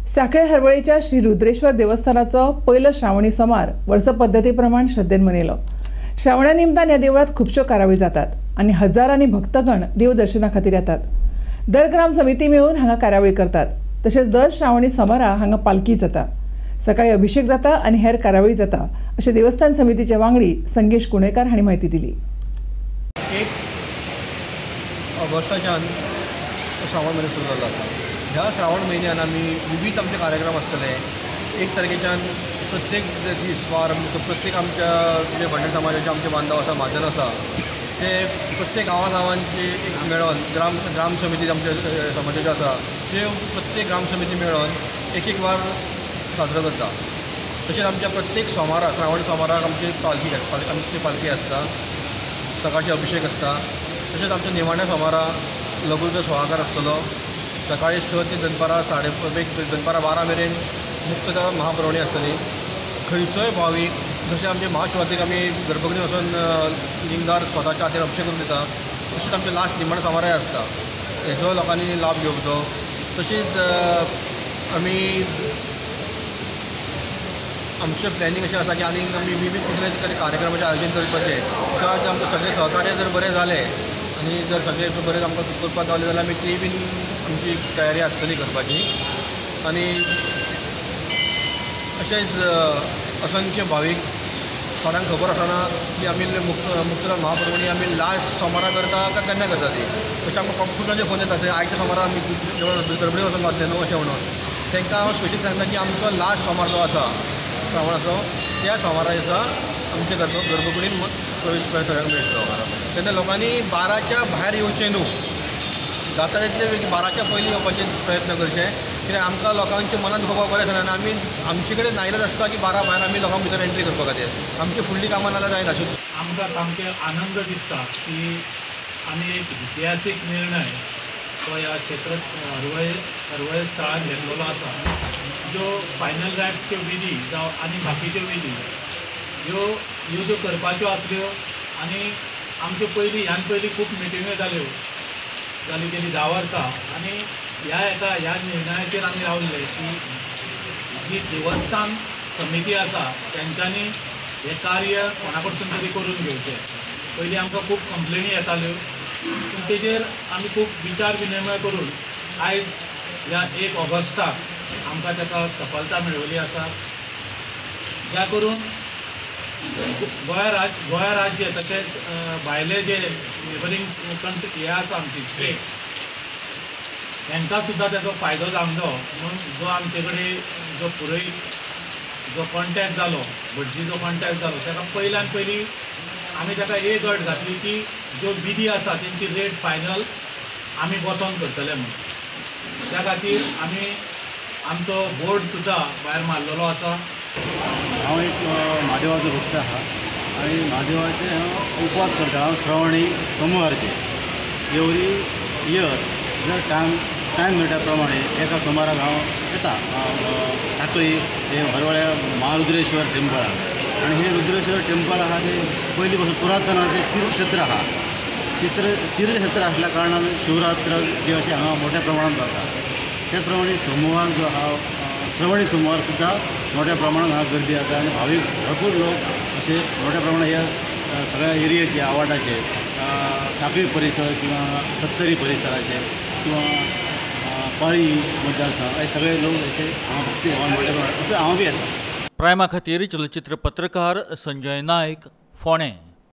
सांखळे हरवळेच्या श्री रुद्रेश्वर देवस्थानाचो पहिलो श्रावणी सोमार वर्स पद्धती प्रमाण श्रद्धेन मनयलो। श्रावणा निमतान ह्या देवळात खुबश्यो कार्यावळी जातात आनी हजारांनी भक्तगण देव दर्शना खातीर येतात। दर ग्राम समिती मेळून हांगा कार्यावळी करतात। तशेंच दर श्रावणी सोमारा हांगा पालखी जाता, सकाळी अभिषेक जाता आनी हेर कार्यावळी जाता अशें देवस्थान समितीचे वांगडी संगेश कुणेकार हांणी म्हायती दिली। ऑगस्टाच्यान श्रावण महिनो सुरू जाल्लो आसा। ह्या श्रावण म्हयन्यान आमी विविध आमचे कार्यक्रम आसतले। 1 तारखेच्यान प्रत्येक दीस वार प्रत्येक आमच्या जे भंडारी समाजाचे आमचे बांधव आसा, महाजन आसा, ते प्रत्येक गांवांचे एक मेळोन ग्राम समिती आमच्या समाजाचे आसा, ते प्रत्येक ग्राम समिती मेळोन एक वार साजरो करता। तशेंच आमच्या प्रत्येक सोमाराक श्रावण सोमाराक आमची पालखी आसता, सकाळचे अभिषेक आसता। तशेंच आमच्या निमाण्या सोमारा लघुरुद्र सुवाळाकार आसतलो। सकाळी 6 ते दनपारां 12 मेरेन मुक्तता महाप्रवणी आसतली। खंयचोय भावीक जशें आमचे महाशिवरात्रीक आमी गर्भगृहांत वचून लिंगार स्वताच्या हातीन अभिषेक करून दिता, तशेंच आमचे लास्ट निमाणे सोमाराय आसता। हेचो लोकांनी लाभ घेवचो। तशेंच आमी आमचें प्लॅनिंग अशें आसा की आनीक आमी विविध कितें कार्यक्रमाचें आयोजन करपाचें। त्यात आमकां सगळें सहकार्य जर बरें जालें आनी जर सगळें बरें आमकां करपाक गावलें जाल्यार आमी ती बीन आमची तयारी आसतली करपाची। आनी अशेंच असंख्य भावीक थोड्यांक खबर आसना की आमी मुक्तता महाप्रवणी आमी लास्ट सोमारा करता काय केन्ना करता ती। तशें आमकां खूब जाणांचे फोन येतात, आयच्या सोमारा आमी गडबडी वचून घातले न्हू अशें म्हणून। तांकां हांव स्पेशली सांगता की आमचो लास्ट सोमार जो आसा श्रावणाचो, त्या सोमारा दिसा आमचे गर्भकुडीन प्रवेश सगळ्यांक मेळटलो। तेन्ना लोकांनी 12च्या भायर येवचें न्हू, जाता तितले 12च्या पयलीं येवपाचे प्रयत्न करचे। कित्याक आमकां लोकांच्या मनांत दुखोवपाक बरें जालें आनी आमी आमचे कडेन नाइलाज आसता की 12 भायर आमी लोकांक भितर एंट्री करपा खातीर। आमची फुडली कामां नाल्यार जायना। आमकां सामकें आनंद दिसता की आमी एक इतिहासीक निर्णय तो ह्या क्षेत्र हरवळे स्थळांत घेतलेलो आसा। ज्यो फायनल रायट्सच्यो विधी जावं आनी बाकीच्यो विधी ह्यो ज्यो करपाच्यो आसल्यो आनी आमच्यो ह्यान पयलीं खूब मिटिंग्यो जाली गेली 10 वर्सां। आनी ह्या निर्णयाचेर आमी रावल्ले की जी देवस्थान समिती आसा तेंच्यांनी हें कार्य कोणा कडसून तरी करून घेवचें। पयलीं आमकां खूब कंप्लेनी येताल्यो, पूण तेजेर आमी खूब विचार विनिमय करून आयज ह्या 1 ऑगस्टाक आमकां ताका सफलता मेळिल्ली आसा। ज्या करून गोंय राज्य तशेंच भायले जे नेबरींग कंट्री हे आसा आमची स्टेट, तांकां सुद्दां ताचो फायदो जावंक जाय म्हणून जो आमचे कडेन जो कॉन्टॅक्ट जालो, भटजी जो कॉन्टॅक्ट जालो, ताका पयल्यान पयलीं आमी ताका एक अट घातली की ज्यो विधी आसा तेंची रेट फायनल आमी बसोन करतले म्हणून। त्या खातीर आमी आमचो बोर्ड सुद्दां भायर मारलेलो आसा। हांव एक म्हादेवाचो भक्त आहा आनी म्हादेवाचे हांव उपवास करता। हांव श्रावणी सोमवारचे एवरी इयर जर टायम मेळटा प्रमाणे एका सोमाराक हांव येता सांखळी हे हरवळ्या महारुद्रेश्वर टेंपलाक। आनी हे रुद्रेश्वर टेंपल आहा ते पयलीं पासून पुरातनाचें तीर्थक्षेत्र आहा। तीर्थक्षेत्र आसल्या कारणान शिवरात्र जे अशें हांगा मोठ्या प्रमाणात जाता। त्याच प्रमाणे सोमवार जो आहा श्रावणी सोमवार सुद्दां मोठ्या प्रमाणात हांगा गर्दी जाता आनी भावीक भरपूर लोक असे मोठ्या प्रमाणात ह्या सगळ्या एरियेचे आवाठाचे सांखळी परिसर किंवा सत्तरी परिसराचे किंवा पाळी मतदारसंघ हे सगळे लोक असे हांगा भक्ती हवान मोठ्या प्रमाणात असं हांव बी येता। प्रायमा खातीर चलचित्र पत्रकार संजय नायक, फोंडें।